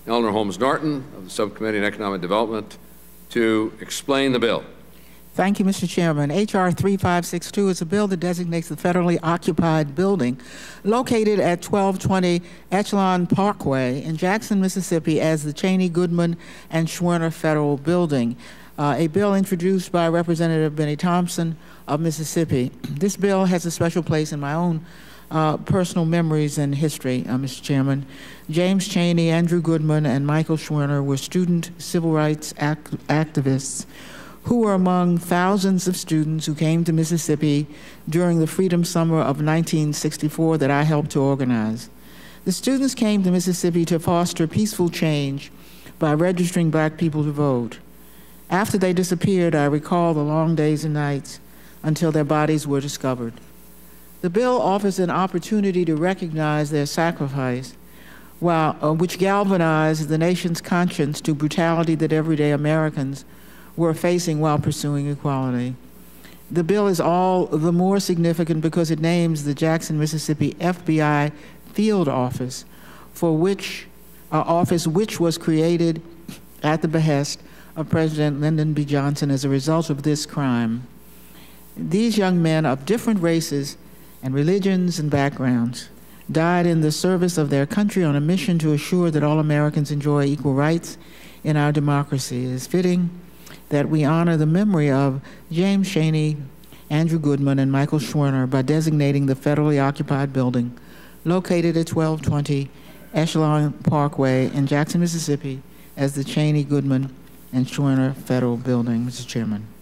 Eleanor Holmes Norton of the Subcommittee on Economic Development to explain the bill. Thank you, Mr. Chairman. H.R. 3562 is a bill that designates the federally occupied building located at 1220 Echelon Parkway in Jackson, Mississippi as the Cheney, Goodman, and Schwerner Federal Building, a bill introduced by Representative Benny Thompson of Mississippi. This bill has a special place in my own personal memories and history, Mr. Chairman. James Cheney, Andrew Goodman, and Michael Schwerner were student civil rights activists who were among thousands of students who came to Mississippi during the Freedom Summer of 1964 that I helped to organize. The students came to Mississippi to foster peaceful change by registering black people to vote. After they disappeared, I recall the long days and nights until their bodies were discovered. The bill offers an opportunity to recognize their sacrifice, which galvanized the nation's conscience to brutality that everyday Americans were facing while pursuing equality. The bill is all the more significant because it names the Jackson, Mississippi FBI field office, which was created at the behest of President Lyndon B. Johnson as a result of this crime. These young men of different races and religions and backgrounds died in the service of their country on a mission to assure that all Americans enjoy equal rights in our democracy. It is fitting that we honor the memory of James Cheney, Andrew Goodman, and Michael Schwerner by designating the federally occupied building located at 1220 Echelon Parkway in Jackson, Mississippi as the Cheney, Goodman, and Schwerner Federal Building, Mr. Chairman.